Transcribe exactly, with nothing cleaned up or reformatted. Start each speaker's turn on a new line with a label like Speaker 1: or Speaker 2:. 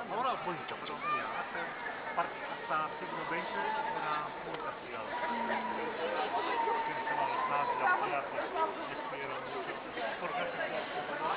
Speaker 1: Ahora bonito, pero mira, hace, hasta siglo veinte era muy castigado. Tienes que la plaza, la playa, pues destruyeron mucho. Porque hace